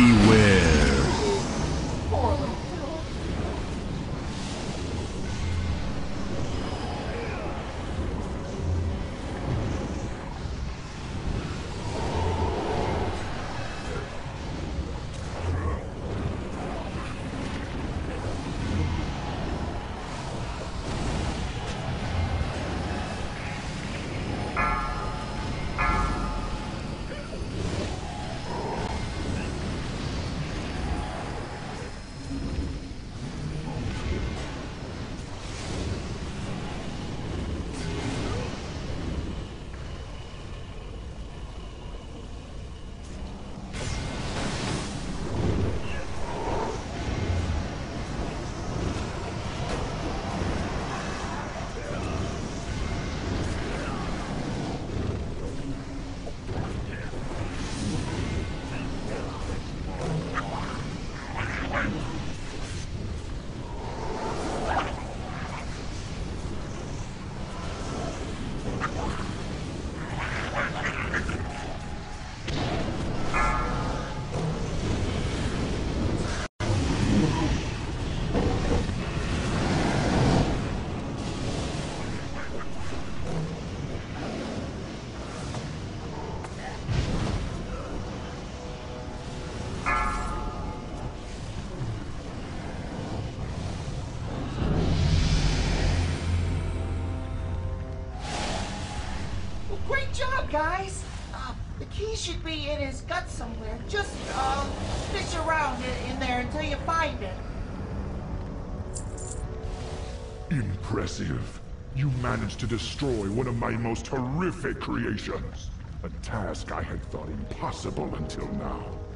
Beware. Great job, guys! The key should be in his gut somewhere. Just, fish around in there until you find it. Impressive. You managed to destroy one of my most horrific creations. A task I had thought impossible until now.